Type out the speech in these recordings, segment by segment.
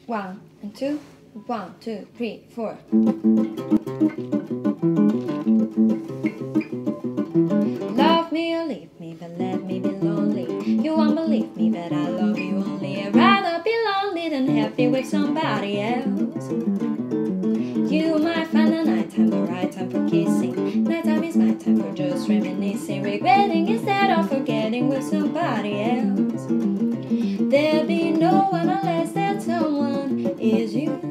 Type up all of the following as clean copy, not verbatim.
1 and 2, 1, 2, 3, 4. Love me or leave me, but let me be lonely. You won't believe me, but I love you only. I'd rather be lonely than happy with somebody else. You might find the nighttime the right time for kissing. Nighttime is my time for just reminiscing, regretting instead of forgetting with somebody else. There'll be no one unless that someone is you.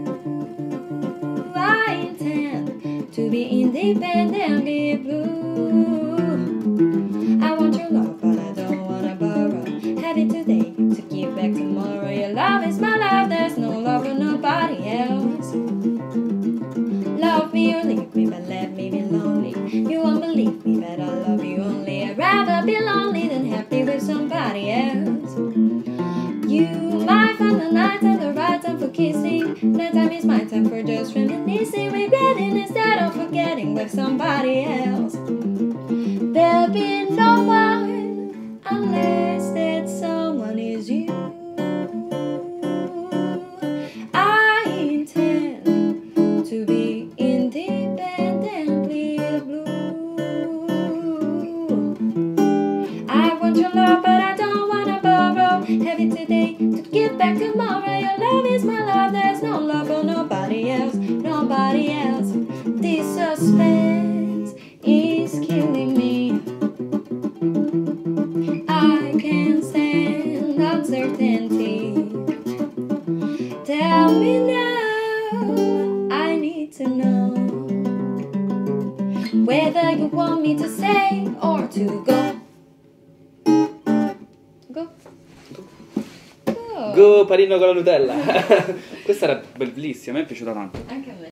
I intend to be independently blue. I want your love, but I don't wanna borrow. Have it today to give back tomorrow. Your love is my love, there's no love for nobody else. Love me or leave me, but let me be lonely. You won't believe me, but I love you only. I'd rather be lonely than happy with somebody else. You might find the night time the right time for kissing. Nighttime is my time for just reminiscing, regretting instead of forgetting with somebody else. There'll be no one unless that someone is you. I intend to be independently blue. I want your love, but I don't wanna borrow. Have it today to give back tomorrow. Your love is my love, there's no love for nobody else, nobody else. This suspense is killing me. I can't stand uncertainty. Tell me now, I need to know whether you want me to stay or to go. Go. Go panino con la Nutella. Questa era bellissima, a me è piaciuta tanto. Anche a me.